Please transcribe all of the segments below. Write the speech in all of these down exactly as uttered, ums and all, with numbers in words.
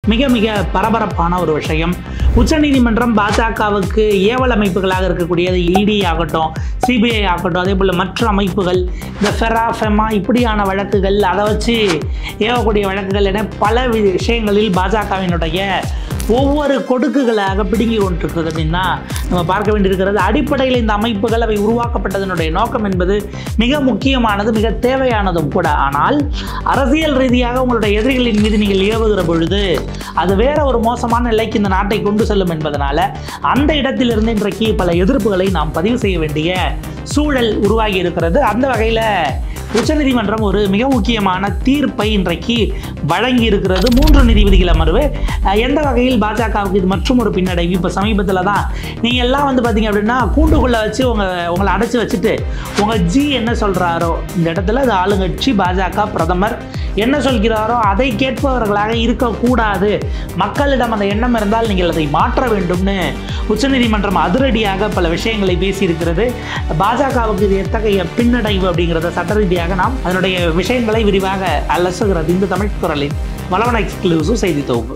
மிக மிக பரபரப்பான ஒரு விஷயம். உச்சநீதிமன்றம் பாஜகவுக்கு ஏவல் அமைப்புகளாக இருக்கக்கூடியது இடி ஆகட்டும், சிபிஐ ஆகட்டும், அதே போல் மற்ற அமைப்புகள், இந்த ஃபெரா ஃபெமா இப்படியான வழக்குகள், அதை வச்சு ஏவக்கூடிய வழக்குகள் என பல விஷயங்களில் பாஜகவினுடைய ஒவ்வொரு கொடுக்குகளாக பிடுங்கி கொண்டிருக்கிறது அப்படின்னா நம்ம பார்க்க வேண்டியிருக்கிறது. அடிப்படையில் இந்த அமைப்புகள் அவை உருவாக்கப்பட்டதனுடைய நோக்கம் என்பது மிக முக்கியமானது, மிக தேவையானதும் கூட. ஆனால் அரசியல் ரீதியாக உங்களுடைய எதிரிகளின் மீது நீங்கள் ஏவுகிற பொழுது அது வேற ஒரு மோசமான நிலைக்கு இந்த நாட்டை கொண்டு செல்லும் என்பதனால அந்த இடத்திலிருந்து இன்றைக்கு பல எதிர்ப்புகளை நாம் பதிவு செய்ய வேண்டிய சூழல் உருவாகி இருக்கிறது. அந்த வகையில் உச்சநீதிமன்றம் ஒரு மிக முக்கியமான தீர்ப்பை இன்றைக்கு வழங்கி இருக்கிறது. மூன்று நீதிபதிகள் அமர்வு. எந்த வகையில் பாஜகவுக்கு இது மற்றும் ஒரு பின்னடைவு. இப்போ சமீபத்தில் தான் நீங்கள் எல்லாம் வந்து பார்த்தீங்க அப்படின்னா கூண்டுக்குள்ளே வச்சு உங்கள் உங்களை அடைச்சி வச்சுட்டு உங்கள் ஜி என்ன சொல்கிறாரோ இந்த இடத்துல அது ஆளுங்கட்சி பாஜக பிரதமர் என்ன சொல்கிறாரோ அதை கேட்பவர்களாக இருக்கக்கூடாது, மக்களிடம் அந்த எண்ணம் இருந்தால் நீங்கள் அதை மாற்ற வேண்டும்னு உச்சநீதிமன்றம் அதிரடியாக பல விஷயங்களை பேசியிருக்கிறது. பாஜகவுக்கு இது எத்தகைய பின்னடைவு அப்படிங்கிறத சட்ட ரீதியாக நாம் அதனுடைய விஷயங்களை விரிவாக அலசுகிறது இந்த தமிழ் குரலின் வளவன எக்ஸ்க்ளூசிவ் செய்தி தொகுப்பு.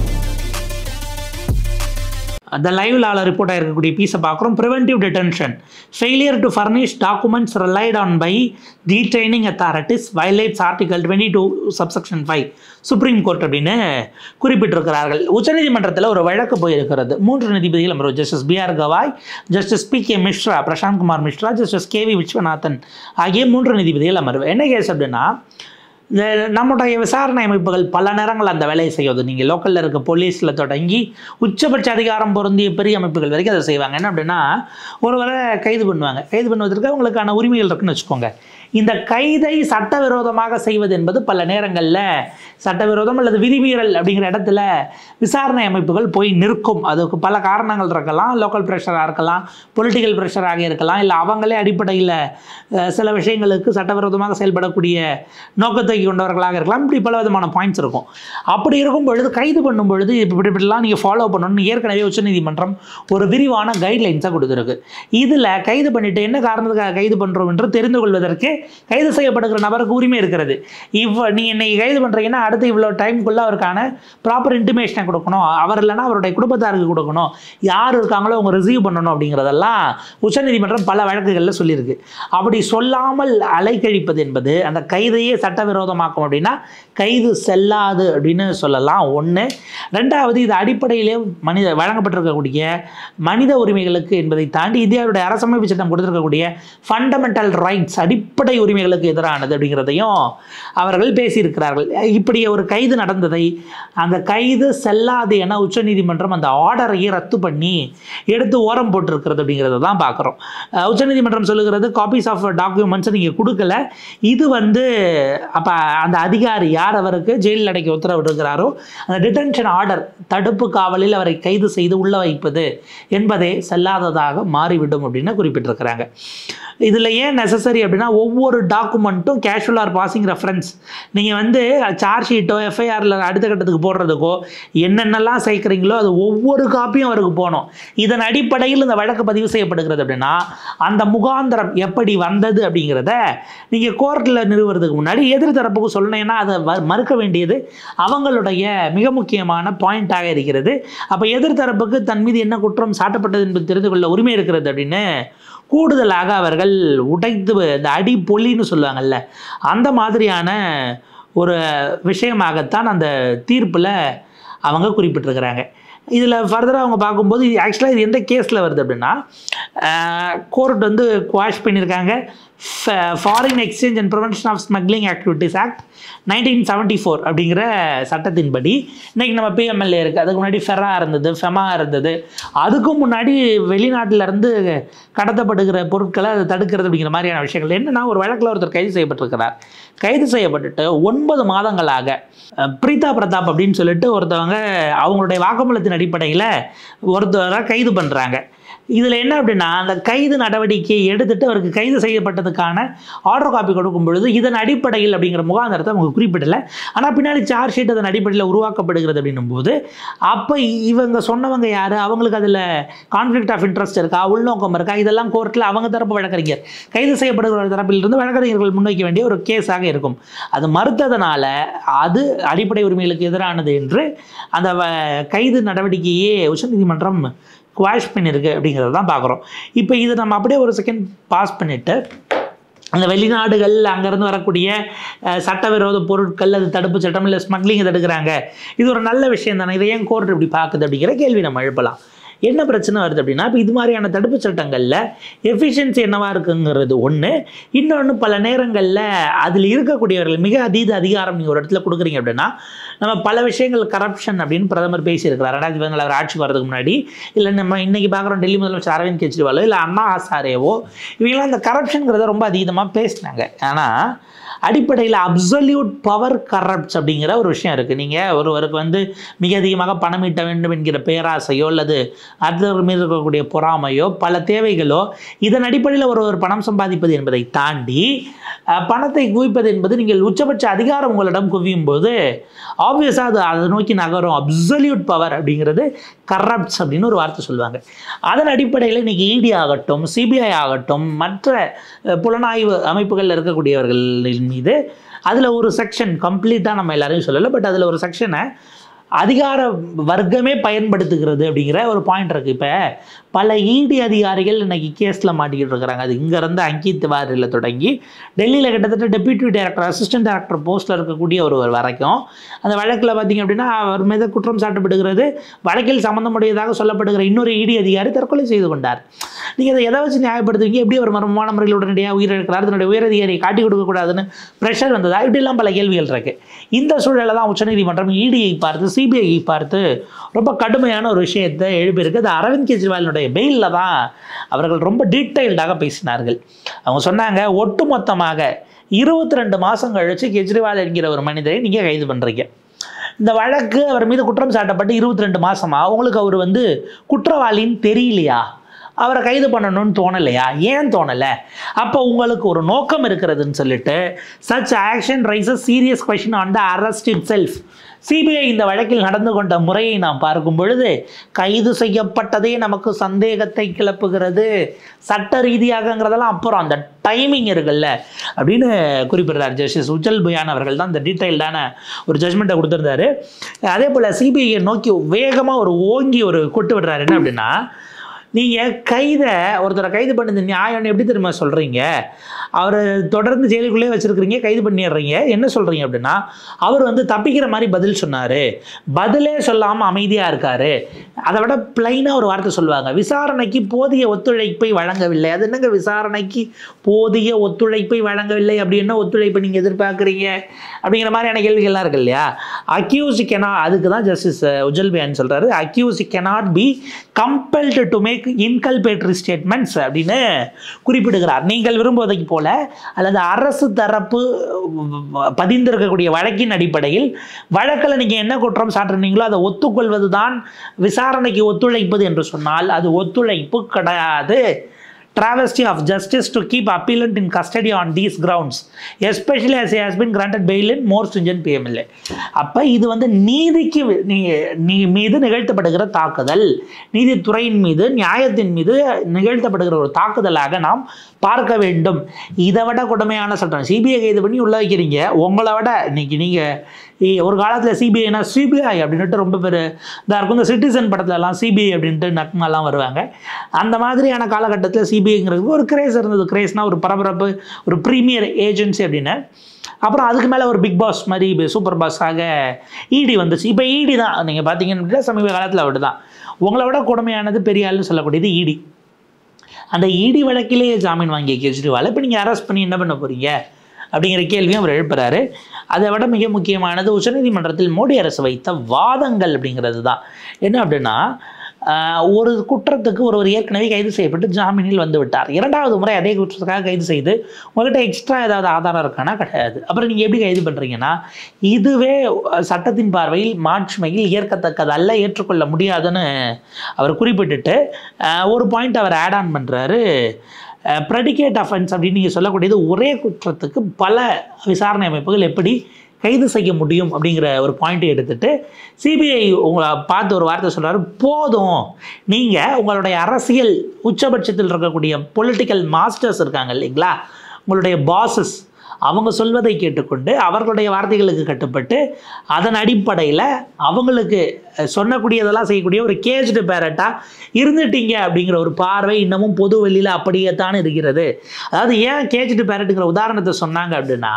அந்த லைவ்ல ரிப்போர்ட் ஆகிருக்கக்கூடிய பீஸை பார்க்குறோம். Preventive detention failure to furnish documents relied on by டீட்ரைனிங் authorities violates article twenty two subsection five supreme court அப்படின்னு குறிப்பிட்டிருக்கிறார்கள். உச்சநீதிமன்றத்தில் ஒரு வழக்கு போயிருக்கிறது. மூன்று நீதிபதிகள் அமர்வு. Justice B R Gavai, justice P K Mishra, Prashant Kumar Mishra, justice K V Viswanathan ஆகிய மூன்று நீதிபதிகள் அமர்வு. என்ன கேஸ் அப்படின்னா, இந்த நம்முடைய விசாரணை அமைப்புகள் பல நேரங்கள் அந்த வேலையை செய்வது. நீங்கள் லோக்கலில் இருக்க போலீஸில் தொடங்கி உச்சபட்ச அதிகாரம் பொருந்திய பெரிய அமைப்புகள் வரைக்கும் அதை செய்வாங்க. என்ன அப்படின்னா, ஒருவரை கைது பண்ணுவாங்க. கைது பண்ணுவதற்கு அவங்களுக்கான உரிமைகள் இருக்குன்னு வச்சுக்கோங்க. இந்த கைதை சட்டவிரோதமாக செய்வது என்பது பல நேரங்களில் சட்டவிரோதம் அல்லது விதிமீறல் அப்படிங்கிற இடத்துல விசாரணை அமைப்புகள் போய் நிற்கும். அதுக்கு பல காரணங்கள் இருக்கலாம். லோக்கல் ப்ரெஷராக இருக்கலாம், பொலிட்டிக்கல் ப்ரெஷராக இருக்கலாம், இல்லை அவங்களே அடிப்படையில் சில விஷயங்களுக்கு சட்டவிரோதமாக செயல்படக்கூடிய நோக்கத்தை கொண்டவர்களாக இருக்கலாம். இப்படி பல விதமான பாயிண்ட்ஸ் இருக்கும். அப்படி இருக்கும் பொழுது கைது பண்ணும் பொழுது இப்படி இப்படிலாம் நீங்கள் ஃபாலோ பண்ணணும்னு ஏற்கனவே உச்சநீதிமன்றம் ஒரு விரிவான கைட்லைன்ஸை கொடுத்துருக்கு. இதில் கைது பண்ணிவிட்டு என்ன காரணத்துக்காக கைது பண்ணுறோம் என்று தெரிந்து கொள்வதற்கு கைது செய்யப்படுகிற நபருக்கு உரிமை இருக்கிறது. இவ்வ நீ என்னை கைது பண்ணுறீங்கன்னா அடுத்து இவ்வளோ டைமுக்குள்ளே அவருக்கான ப்ராப்பர் இன்டிமேஷனை கொடுக்கணும், அவர் இல்லைனா அவருடைய குடும்பத்தாருக்கு கொடுக்கணும், யார் இருக்காங்களோ அவங்க ரிசீவ் பண்ணணும் அப்படிங்கிறதெல்லாம் உச்சநீதிமன்றம் பல வழக்குகளில் சொல்லியிருக்கு. அப்படி சொல்லாமல் அலைக்கழிப்பது என்பது அந்த கைதையே சட்டவிரோதமாக்கும். அப்படின்னா கைது செல்லாது அப்படின்னு சொல்லலாம். ஒன்று. ரெண்டாவது, இது அடிப்படையிலே மனித வழங்கப்பட்டிருக்கக்கூடிய மனித உரிமைகளுக்கு என்பதை தாண்டி இந்தியாவுடைய அரசமைப்பு சட்டம் கொடுத்திருக்கக்கூடிய ஃபண்டமெண்டல் ரைட்ஸ் அடிப்படை உரிமைகளுக்கு எதிரானது அப்படிங்கிறதையும் அவர்கள் பேசியிருக்கிறார்கள். இப்படி ஒரு கைது நடந்ததை அந்த கைது செல்லாது என உச்சநீதிமன்றம் அந்த ஆர்டரையே ரத்து பண்ணி எடுத்து ஓரம் போட்டிருக்கிறது அப்படிங்கிறத தான் பார்க்குறோம். உச்சநீதிமன்றம் சொல்லுகிறது, காப்பீஸ் ஆஃப் டாக்குமெண்ட்ஸை நீங்கள் கொடுக்கல, இது வந்து அப்போ அந்த அதிகாரி யார் அவருக்கு ஜெயிலில் அடைக்க உத்தரவிடுகிறாரோ அந்த டிடென்ஷன் ஆர்டர், தடுப்பு காவலில் அவரை கைது செய்து உள்ள வைப்பது என்பதே செல்லாததாக மாறிவிடும் அப்படின்னு குறிப்பிட்டிருக்கிறாங்க. இதில் ஏன் நெசசரி அப்படின்னா, ஒவ்வொரு டாக்குமெண்ட்டும் கேஷுவல் ஆர் பாசிங் ரெஃபரன்ஸ். நீங்கள் வந்து சார்ஜ் ஷீட்டோ எஃப்ஐஆரில் அடுத்த கட்டத்துக்கு போடுறதுக்கோ என்னென்னலாம் சேர்க்குறீங்களோ அது ஒவ்வொரு காப்பியும் அவருக்கு போகணும். இதன் அடிப்படையில் இந்த வழக்கு பதிவு செய்யப்படுகிறது அப்படின்னா அந்த முகாந்திரம் எப்படி வந்தது அப்படிங்கிறத நீங்கள் கோர்ட்டில் நிறுவுறதுக்கு முன்னாடி எதிர்த்தரப்புக்கு சொல்லணும்னா அதை மறுக்க வேண்டியது அவங்களுடைய மிக முக்கியமான பாயிண்டாக இருக்கிறது. அப்போ எதிர்த்தரப்புக்கு தன் மீது என்ன குற்றம் சாட்டப்பட்டது என்பது தெரிந்து கொள்ள உரிமை இருக்கிறது அப்படின்னு கூடுதலாக அவர்கள் உடைத்து இந்த அடி பொலின்னு சொல்லுவாங்கல்ல, அந்த மாதிரியான ஒரு விஷயமாகத்தான் அந்த தீர்ப்பில் அவங்க குறிப்பிட்டிருக்கிறாங்க. இதில் ஃபர்தராக அவங்க பார்க்கும்போது ஆக்சுவலாக இது எந்த கேஸில் வருது அப்படின்னா, கோர்ட் வந்து குவாஷ் பண்ணியிருக்காங்க foreign exchange and prevention of smuggling activities act nineteen seventy four அப்படிங்கிற சட்டத்தின்படி இன்றைக்கி நம்ம பிஎம்எல்ஏ இருக்குது. அதுக்கு முன்னாடி ஃபெரா இருந்தது, ஃபெமா இருந்தது. அதுக்கும் முன்னாடி வெளிநாட்டிலேருந்து கடத்தப்படுகிற பொருட்களை அதை தடுக்கிறது அப்படிங்கிற மாதிரியான விஷயங்கள். என்னென்னா, ஒரு வழக்கில் ஒருத்தர் கைது செய்யப்பட்டிருக்கிறார். கைது செய்யப்பட்டுட்டு ஒன்பது மாதங்களாக பிரீதா பிரதாப் அப்படின்னு சொல்லிட்டு ஒருத்தவங்க அவங்களுடைய வாக்குமூலத்தின் அடிப்படையில் ஒருத்தரை கைது பண்ணுறாங்க. இதில் என்ன அப்படின்னா அந்த கைது நடவடிக்கையை எடுத்துட்டு அவருக்கு கைது செய்யப்பட்டதுக்கான ஆர்டர் காப்பி கொடுக்கும் பொழுது இதன் அடிப்படையில் அப்படிங்கிற முகாந்திரத்தை அவங்க குறிப்பிடலை. ஆனால் பின்னாடி சார்ஜ் ஷீட் அதன் அடிப்படையில் உருவாக்கப்படுகிறது அப்படின்னும் போது அப்போ இவங்க சொன்னவங்க யார், அவங்களுக்கு அதில் கான்ஃப்ளிக்ட் ஆஃப் இன்ட்ரெஸ்ட் இருக்கா, உள்நோக்கம் இருக்கா, இதெல்லாம் கோர்ட்டில் அவங்க தரப்பு வழக்கறிஞர் கைது செய்யப்படுகிற தரப்பிலிருந்து வழக்கறிஞர்கள் முன்வைக்க வேண்டிய ஒரு கேஸாக இருக்கும். அது மறுத்ததனால அது அடிப்படை உரிமைகளுக்கு எதிரானது என்று அந்த கைது நடவடிக்கையே உச்சநீதிமன்றம் குவாஷ் பண்ணியிருக்கு அப்படிங்கிறத தான் பார்க்குறோம். இப்போ இதை நம்ம அப்படியே ஒரு செகண்ட் பாஸ் பண்ணிவிட்டு அந்த வெளிநாடுகள் அங்கேருந்து வரக்கூடிய சட்டவிரோத பொருட்கள், அது தடுப்பு சட்டம் இல்லை ஸ்மக்லிங்கை தடுக்கிறாங்க, இது ஒரு நல்ல விஷயம் தானே, இதை ஏன் கோர்ட் இப்படி பார்க்குது அப்படிங்கிற கேள்வி நம்ம எழுப்பலாம். என்ன பிரச்சனை வருது அப்படின்னா, இப்போ இது மாதிரியான தடுப்பு சட்டங்களில் எஃபிஷியன்சி என்னவாக இருக்குங்கிறது ஒன்று, இன்னொன்று பல நேரங்களில் அதில் இருக்கக்கூடியவர்கள் மிக அதீத அதிகாரம் நீங்கள் ஒரு இடத்துல கொடுக்குறீங்க அப்படின்னா, நம்ம பல விஷயங்கள் கரப்ஷன் அப்படின்னு பிரதமர் பேசியிருக்கிறார் ரெண்டாயிரத்தி பதினாலு அவர் ஆட்சிக்கு வரதுக்கு முன்னாடி. இல்லை நம்ம இன்றைக்கி பார்க்குறோம் டெல்லி முதலமைச்சர் அரவிந்த் கெஜ்ரிவாலோ இல்லை அண்ணா ஹசாரேவோ இவங்களாம் அந்த கரப்ஷனுங்கிறத ரொம்ப அதீதமாக பேசினாங்க. ஆனால் அடிப்படையில் அப்சல்யூட் பவர் கரப்ட்ஸ் அப்படிங்கிற ஒரு விஷயம் இருக்குது. நீங்கள் ஒருவருக்கு வந்து மிக அதிகமாக பணம் ஈட்ட வேண்டும் என்கிற பேராசையோ அல்லது அடுத்தவர் மீது இருக்கக்கூடிய பொறாமையோ பல தேவைகளோ இதன் அடிப்படையில் ஒருவர் பணம் சம்பாதிப்பது என்பதை தாண்டி பணத்தை குவிப்பது என்பது நீங்கள் உச்சபட்ச அதிகாரம் உங்களிடம் குவியும் போது ஆப்வியஸாக அது அதை நோக்கி நகரும். அப்சல்யூட் பவர் அப்படிங்கிறது கரப்ட்ஸ் அப்படின்னு ஒரு வார்த்தை சொல்லுவாங்க. அதன் அடிப்படையில் இன்றைக்கி இடி ஆகட்டும், சிபிஐ ஆகட்டும், மற்ற புலனாய்வு அமைப்புகளில் இருக்கக்கூடியவர்களின் மீது அதில் ஒரு செக்ஷன் கம்ப்ளீட்டாக நம்ம எல்லாரையும் சொல்லலை, பட் அதில் ஒரு செக்ஷனை அதிகார வர்க்கமே பயன்படுத்துகிறது அப்படிங்கிற ஒரு பாயிண்ட் இருக்குது. இப்போ பல இடி அதிகாரிகள் இன்றைக்கி கேஸில் மாட்டிக்கிட்டு இருக்கிறாங்க. அது இங்கேருந்து அங்கித் திவாரியில் தொடங்கி டெல்லியில் கிட்டத்தட்ட டெப்யூட்டி டைரக்டர், அசிஸ்டன்ட் டைரக்டர் போஸ்ட்டில் இருக்கக்கூடிய ஒருவர் வரைக்கும் அந்த வழக்கில் பார்த்திங்க அப்படின்னா அவர் மீது குற்றம் சாட்டப்படுகிறது. வழக்கில் சம்மந்தமுடையதாக சொல்லப்படுகிற இன்னொரு இடி அதிகாரி தற்கொலை செய்து கொண்டார். நீங்கள் அதை எதை வச்சு நியாயப்படுத்துவீங்க? எப்படி ஒரு மர்மமான முறையில் உடனடியாக உயிரிழக்கிறார், தன்னுடைய உயரதிகாரியை காட்டி கொடுக்கக்கூடாதுன்னு ப்ரெஷர் வந்ததா? இப்படிலாம் பல கேள்விகள் இருக்குது. இந்த சூழலில் தான் உச்சநீதிமன்றம் இடியை பார்த்து சிபிஐயை பார்த்து ரொம்ப கடுமையான ஒரு விஷயத்தை எழுப்பியிருக்கு. அது அரவிந்த் கெஜ்ரிவாலினுடைய பெயிலில் தான் அவர்கள் ரொம்ப டீட்டெயில்டாக பேசினார்கள். அவங்க சொன்னாங்க, ஒட்டுமொத்தமாக இருபத்தி ரெண்டு மாதம் கழித்து கெஜ்ரிவால் என்கிற ஒரு மனிதரை நீங்கள் கைது பண்ணுறீங்க. இந்த வழக்கு அவர் மீது குற்றம் சாட்டப்பட்டு இருபத்தி ரெண்டு மாதமா உங்களுக்கு அவர் வந்து குற்றவாளின்னு தெரியலையா? அவரை கைது பண்ணணும்னு தோணலையா? ஏன் தோணலை? அப்போ உங்களுக்கு ஒரு நோக்கம் இருக்கிறதுன்னு சொல்லிட்டு such action raises serious question on the arrest itself. CBI இந்த வழக்கில் நடந்து கொண்ட முறையை நாம் பார்க்கும் பொழுது கைது செய்யப்பட்டதே நமக்கு சந்தேகத்தை கிளப்புகிறது. சட்ட ரீதியாகங்கிறதெல்லாம் அப்புறம் அந்த டைமிங் இருக்குல்ல அப்படின்னு குறிப்பிடுறார் ஜஸ்டிஸ் உஜ்ஜல் புயான் அவர்கள் தான் இந்த டீட்டெயில்டான ஒரு ஜட்மெண்ட்டை கொடுத்துருந்தாரு. அதே போல் சிபிஐயை நோக்கி வேகமாக ஒரு ஓங்கி ஒரு கொட்டு விடுறாரு. என்ன அப்படின்னா, நீங்கள் கைதை ஒருத்தரை கைது பண்ணது நியாயம்னு எப்படி தெரியுமா சொல்கிறீங்க? அவர் தொடர்ந்து ஜெயிலுக்குள்ளே வச்சுருக்கிறீங்க, கைது பண்ணிடுறீங்க. என்ன சொல்கிறீங்க அப்படின்னா, அவர் வந்து தப்பிக்கிற மாதிரி பதில் சொன்னார், பதிலே சொல்லாமல் அமைதியாக இருக்கார். அதை விட பிளைனாக ஒரு வார்த்தை சொல்லுவாங்க, விசாரணைக்கு போதிய ஒத்துழைப்பை வழங்கவில்லை. அது என்னங்க விசாரணைக்கு போதிய ஒத்துழைப்பை வழங்கவில்லை? அப்படி என்ன ஒத்துழைப்பை நீங்கள் எதிர்பார்க்குறீங்க அப்படிங்கிற மாதிரியான கேள்விகள்லாம் இருக்கு இல்லையா? அக்யூஸ் கெனா, அதுக்கு தான் ஜஸ்டிஸ் உஜ்ஜல் புயான் சொல்கிறாரு, accuse cannot be compelled to make inculpatory statements அப்படின்னு குறிப்பிடுகிறார். நீங்கள் விரும்புவதைக்கு போல அல்லது அரசு தரப்பு பதிந்திருக்கக்கூடிய வழக்கின் அடிப்படையில் வழக்கில் நீங்கள் என்ன குற்றம் சாட்டுறீங்களோ அதை ஒத்துக்கொள்வது தான் விசாரணைக்கு ஒத்துழைப்பது என்று சொன்னால் அது ஒத்துழைப்பு கிடையாது. Travesty of justice to keep appellant in custody on these grounds, especially as he has been granted bail in more stringent P M L A. அப்போ இது வந்து நீதிக்கு நீ மீது நிகழ்த்தப்படுகிற தாக்குதல், நீதித்துறையின் மீது நியாயத்தின் மீது நிகழ்த்தப்படுகிற ஒரு தாக்குதலாக நாம் பார்க்க வேண்டும். இதை விட கொடுமையான சட்டம் சிபிஐ கைது பண்ணி உள்ள வைக்கிறீங்க. உங்களை விட இன்னைக்கு நீங்கள் ஒரு காலத்தில் சிபிஐனா சிபிஐ அப்படின்ட்டு ரொம்ப பேர் இதாக இருக்கும். இந்த சிட்டிசன் படத்துலலாம் சிபிஐ அப்படின்ட்டு நக்மாலாம் வருவாங்க. அந்த மாதிரியான காலகட்டத்தில் சிபிஐங்கிறது ஒரு கிரேஸ் இருந்தது. கிரேஸ்னால் ஒரு பரபரப்பு, ஒரு ப்ரீமியர் ஏஜென்சி அப்படின்னு. அப்புறம் அதுக்கு மேலே ஒரு பிக் பாஸ் மாதிரி சூப்பர் பாஸாக இடி வந்துச்சு. இப்போ இடி தான் நீங்கள் பார்த்தீங்கன்னா சமீப காலத்தில் அப்படி தான். உங்களை விட கொடுமையானது பெரிய ஆள்னு சொல்லக்கூடியது இடி. அந்த இடி வழக்கிலேயே ஜாமீன் வாங்கிய கெஜ்ரிவால் இப்போ நீங்கள் அரெஸ்ட் பண்ணி என்ன பண்ண போகிறீங்க அப்படிங்கிற கேள்வியும் அவர் எழுப்புறாரு. அதை விட மிக முக்கியமானது உச்சநீதிமன்றத்தில் மோடி அரசு வைத்த வாதங்கள் அப்படிங்கிறது தான். என்ன அப்படின்னா, ஒரு குற்றத்துக்கு ஒருவர் ஏற்கனவே கைது செய்யப்பட்டு ஜாமீனில் வந்து விட்டார். இரண்டாவது முறை அதே குற்றத்துக்காக கைது செய்து உங்கள்கிட்ட எக்ஸ்ட்ரா ஏதாவது ஆதாரம் இருக்கானா? கிடையாது. அப்புறம் நீங்கள் எப்படி கைது பண்ணுறீங்கன்னா, இதுவே சட்டத்தின் பார்வையில் மாட்சிமையில் ஏற்கத்தக்கதல்ல, ஏற்றுக்கொள்ள முடியாதுன்னு அவர் குறிப்பிட்டுட்டு ஒரு பாயிண்ட் அவர் ஆட் ஆன் பண்ணுறாரு. ப்ரெடிகேட் அஃபென்ஸ் அப்படின்னு நீங்கள் சொல்லக்கூடியது ஒரே குற்றத்துக்கு பல விசாரணை அமைப்புகள் எப்படி கைது செய்ய முடியும் அப்படிங்கிற ஒரு பாயிண்ட்டை எடுத்துகிட்டு சிபிஐ உங்களை பார்த்து ஒரு வார்த்தை சொல்கிறாரு, போதும், நீங்கள் உங்களுடைய அரசியல் உச்சபட்சத்தில் இருக்கக்கூடிய பொலிட்டிக்கல் மாஸ்டர்ஸ் இருக்காங்க இல்லைங்களா, உங்களுடைய பாசஸ், அவங்க சொல்வதை கேட்டுக்கொண்டு அவர்களுடைய வார்த்தைகளுக்கு கட்டுப்பட்டு அதன் அடிப்படையில் அவங்களுக்கு சொன்னக்கூடியதெல்லாம் செய்யக்கூடிய ஒரு கேஜ்டு பேரட்டாக இருந்துட்டீங்க அப்படிங்கிற ஒரு பார்வை இன்னமும் பொது வெளியில் அப்படியே தான் இருக்கிறது. அதாவது ஏன் கேஜ்டு பேரட்டுங்கிற உதாரணத்தை சொன்னாங்க அப்படின்னா,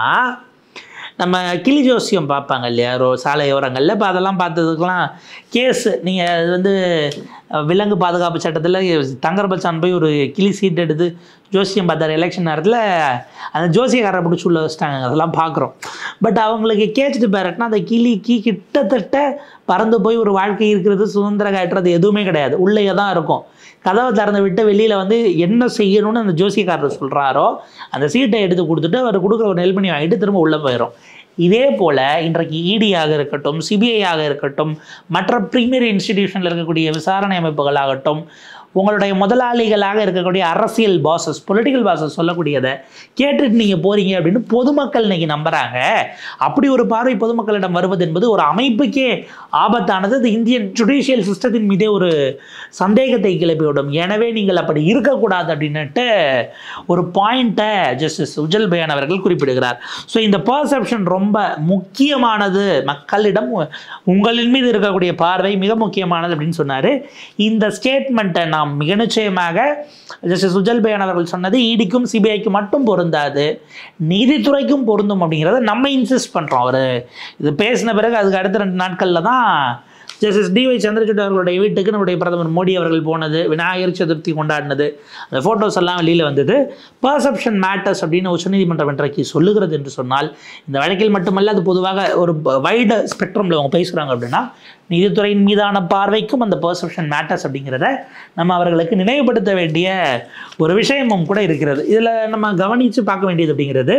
நம்ம கிளி ஜோசியம் பார்ப்பாங்க இல்லையா ரோ சாலையோரங்களில், இப்போ அதெல்லாம் பார்த்ததுக்கெலாம் கேஸு, நீங்கள் அது வந்து விலங்கு பாதுகாப்பு சட்டத்தில் தங்கர் பச்சான் போய் ஒரு கிளி சீட் எடுத்து ஜோசியம் பார்த்தார் எலெக்ஷன் நேரத்தில், அந்த ஜோசியக்காரரை பிடிச்சி உள்ள வச்சிட்டாங்க, அதெல்லாம் பார்க்குறோம். பட் அவங்களுக்கு கேஜ்டு பேரட்னா அந்த கிளிக்கு கிட்டத்தட்ட பறந்து போய் ஒரு வாழ்க்கை இருக்கிறது, சுதந்திரம் காட்டுறது எதுவுமே கிடையாது, உள்ளே தான் இருக்கும். கதவை திறந்து விட்டு வெளியில் வந்து என்ன செய்யணும்னு அந்த ஜோசியக்காரர் சொல்கிறாரோ அந்த சீட்டை எடுத்து கொடுத்துட்டு அவர் கொடுக்குற ஒரு நெல்மணி வாங்கிட்டு திரும்ப உள்ளே போயிடும். இதே போல் இன்றைக்கு இடியாக இருக்கட்டும், சிபிஐயாக இருக்கட்டும், மற்ற ப்ரீமியர் இன்ஸ்டிடியூஷனில் இருக்கக்கூடிய விசாரணை அமைப்புகளாகட்டும், உங்களுடைய முதலாளிகளாக இருக்கக்கூடிய அரசியல் பாசஸ், பொலிட்டிக்கல் பாசஸ் சொல்லக்கூடியதை கேட்டுட்டு நீங்கள் போகிறீங்க அப்படின்னு பொதுமக்கள் இன்றைக்கி நம்புகிறாங்க. அப்படி ஒரு பார்வை பொதுமக்களிடம் வருவது என்பது ஒரு அமைப்புக்கே ஆபத்தானது. அது இந்தியன் ஜுடிஷியல் சிஸ்டத்தின் மீதே ஒரு சந்தேகத்தை கிளப்பிவிடும். எனவே நீங்கள் அப்படி இருக்கக்கூடாது அப்படின்னுட்டு ஒரு பாயிண்ட்டை ஜஸ்டிஸ் உஜ்ஜல் பயான் அவர்கள் குறிப்பிடுகிறார். ஸோ இந்த பர்செப்ஷன் ரொம்ப முக்கியமானது, மக்களிடம் உங்களின் மீது இருக்கக்கூடிய பார்வை மிக முக்கியமானது அப்படின்னு சொன்னார். இந்த ஸ்டேட்மெண்ட்டை நாம் மிக நிச்சயமாக ஜஸ்டிஸ் உஜ்ஜல் பயான் அவர்கள் சொன்னது இடிக்கும் சிபிஐக்கு மட்டும் பொருந்தாது, நீதித்துறைக்கும் பொருந்தும் அப்படிங்கிறத நம்ம இன்சிஸ்ட் பண்ணுறோம். அவர் இது பேசின பிறகு அதுக்கு அடுத்த ரெண்டு நாட்களில் தான் ஜஸ்டிஸ் டி ஒய் சந்திரசூட் அவர்களுடைய வீட்டுக்கு நம்முடைய பிரதமர் மோடி அவர்கள் போனது, விநாயகர் சதுர்த்தி கொண்டாடினது, அந்த ஃபோட்டோஸ் எல்லாம் வெளியில் வந்தது. பர்செப்ஷன் மேட்டர்ஸ் அப்படின்னு உச்சநீதிமன்றம் இன்றைக்கு சொல்லுகிறது என்று சொன்னால், இந்த வழக்கில் மட்டுமல்ல, அது பொதுவாக ஒரு வைடு ஸ்பெக்ட்ரமில் அவங்க பேசுகிறாங்க அப்படின்னா, நீதித்துறையின் மீதான பார்வைக்கும் அந்த பர்செப்ஷன் மேட்டர்ஸ் அப்படிங்கிறத நம்ம அவர்களுக்கு நினைவுபடுத்த வேண்டிய ஒரு விஷயமும் கூட இருக்கிறது. இதில் நம்ம கவனித்து பார்க்க வேண்டியது அப்படிங்கிறது,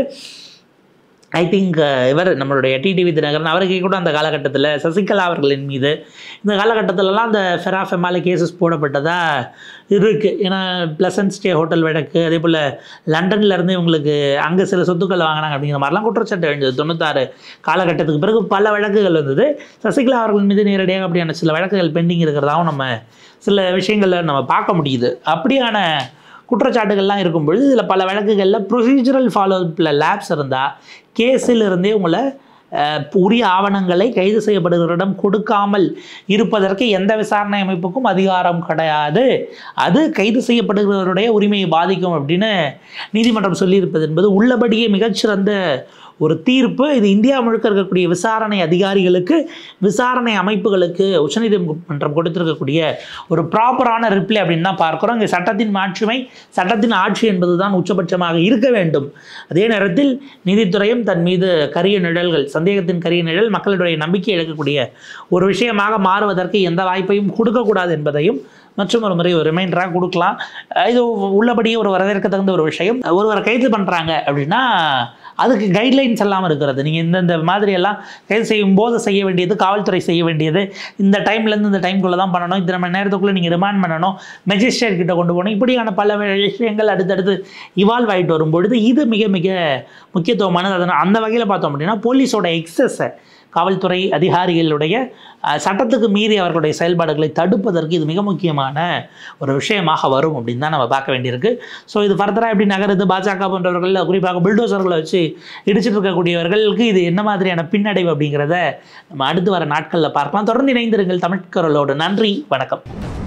ஐ திங்க் இவர் நம்மளுடைய டிடிவி தினகரன் அவருக்கு கூட அந்த காலகட்டத்தில் சசிகலா அவர்களின் மீது இந்த காலகட்டத்திலலாம் அந்த ஃபெரா ஃபெமால கேசஸ் போடப்பட்டதாக இருக்குது. ஏன்னா ப்ளசன்ட் ஸ்டே ஹோட்டல் வழக்கு, அதே போல் லண்டன்லேருந்து இவங்களுக்கு அங்கே சில சொத்துக்கள் வாங்கினாங்க அப்படிங்கிற மாதிரிலாம் குற்றச்சாட்டு எழுந்தது. தொண்ணூத்தாறு காலகட்டத்துக்கு பிறகு பல வழக்குகள் வந்தது. சசிகலா அவர்கள் மீது நேரடியாக அப்படியான சில வழக்குகள் பெண்டிங் இருக்கிறதாகவும் நம்ம சில விஷயங்களில் நம்ம பார்க்க முடியுது. அப்படியான குற்றச்சாட்டுகள்லாம் இருக்கும்பொழுது இதில் பல வழக்குகளில் ப்ரொசீஜரல் ஃபாலோஅப்பில் லேப்ஸ் இருந்தால் கேஸில் இருந்தே உங்களை உரிய ஆவணங்களை கைது செய்யப்படுகிறவரிடம் கொடுக்காமல் இருப்பதற்கு எந்த விசாரணை அமைப்புக்கும் அதிகாரம் கிடையாது, அது கைது செய்யப்படுகிறவருடைய உரிமையை பாதிக்கும் அப்படின்னு நீதிமன்றம் சொல்லியிருப்பது என்பது உள்ளபடியே மிகச்சிறந்த ஒரு தீர்ப்பு. இது இந்தியா முழுக்க இருக்கக்கூடிய விசாரணை அதிகாரிகளுக்கு, விசாரணை அமைப்புகளுக்கு உச்சநீதிமன்றம் கொடுத்திருக்கக்கூடிய ஒரு ப்ராப்பரான ரிப்ளை அப்படின்னு தான் பார்க்குறோம். இங்கே சட்டத்தின் மாட்சிமை, சட்டத்தின் ஆட்சி என்பது தான் உச்சபட்சமாக இருக்க வேண்டும். அதே நேரத்தில் நீதித்துறையும் தன் மீது கரிய நிழல்கள், சந்தேகத்தின் கரிய நிழல் மக்களுடைய நம்பிக்கை இழக்கக்கூடிய ஒரு விஷயமாக மாறுவதற்கு எந்த வாய்ப்பையும் கொடுக்கக்கூடாது என்பதையும் மற்றும் ஒரு முறை ஒரு ரிமைண்டராக கொடுக்கலாம். இது உள்ளபடியே ஒரு வரவேற்க தகுந்த ஒரு விஷயம். ஒருவரை கைது பண்ணுறாங்க அப்படின்னா அதுக்கு கைட்லைன்ஸ் எல்லாம் இருக்கிறது. நீங்கள் இந்தந்த மாதிரியெல்லாம் கைது செய்யும் போது செய்ய வேண்டியது, காவல்துறை செய்ய வேண்டியது, இந்த டைம்லேருந்து இந்த டைம்குள்ளே தான் பண்ணணும், இத்தனை மணி நேரத்துக்குள்ளே நீங்கள் ரிமாண்ட் பண்ணணும், மெஜிஸ்ட்ரேட் கிட்ட கொண்டு போகணும், இப்படியான பல விஷயங்கள் அடுத்தடுத்து இவால்வ் ஆகிட்டு வரும்பொழுது இது மிக மிக முக்கியத்துவமானது. அதனால் அந்த வகையில் பார்த்தோம் அப்படின்னா போலீஸோட எக்ஸஸை, காவல்துறை அதிகாரிகளுடைய சட்டத்துக்கு மீறி அவர்களுடைய செயல்பாடுகளை தடுப்பதற்கு இது மிக முக்கியமான ஒரு விஷயமாக வரும் அப்படின்னு தான் நம்ம பார்க்க வேண்டியிருக்கு. ஸோ இது ஃபர்தராக எப்படி நகருது, பாஜக போன்றவர்கள் குறிப்பாக பில்டோசர்களை வச்சு இடிச்சிட்டு இருக்கக்கூடியவர்களுக்கு இது என்ன மாதிரியான பின்னடைவு அப்படிங்கிறத நம்ம அடுத்து வர நாட்களில் பார்க்கலாம். தொடர்ந்து இணைந்திருங்கள் தமிழ்குரலோடு. நன்றி, வணக்கம்.